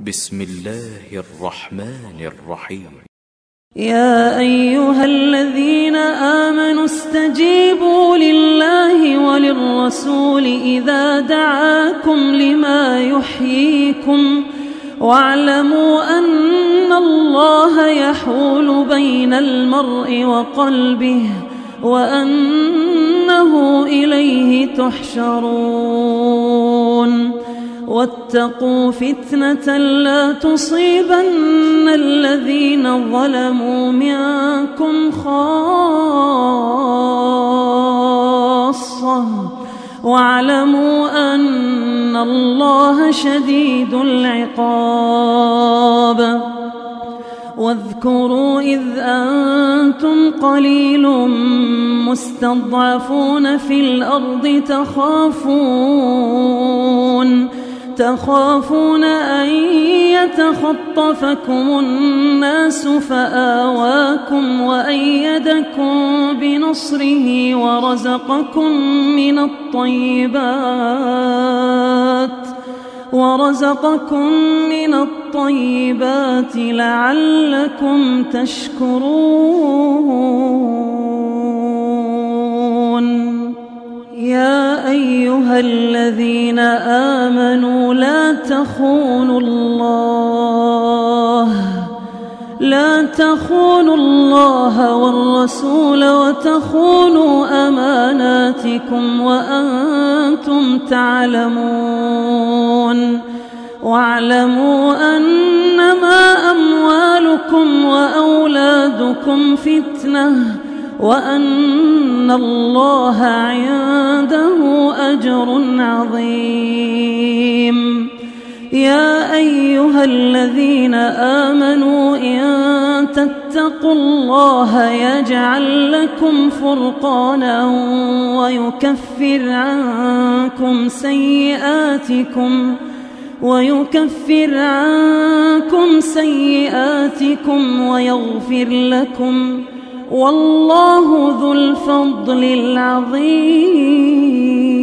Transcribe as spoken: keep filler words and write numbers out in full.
بسم الله الرحمن الرحيم. يا أيها الذين آمنوا استجيبوا لله وللرسول إذا دعاكم لما يحييكم واعلموا أن الله يحول بين المرء وقلبه وأنه إليه تحشرون. واتقوا فتنة لا تصيبن الذين ظلموا منكم خاصة واعلموا أن الله شديد العقاب. واذكروا إذ أنتم قليل مستضعفون في الأرض تخافون تخافون أن يتخطفكم الناس فآواكم وأيدكم بنصره ورزقكم من الطيبات ورزقكم من الطيبات لعلكم تشكرون. يا أيها الذين آمنوا لا تخونوا الله لا تخونوا الله والرسول وتخونوا أماناتكم وأنتم تعلمون. واعلموا أنما أموالكم وأولادكم فتنة وأن الله عنده أجر عظيم. يا أيها الذين آمنوا إن تتقوا الله يجعل لكم فرقانا ويكفر عنكم سيئاتكم ويكفر عنكم سيئاتكم ويغفر لكم والله ذو الفضل العظيم.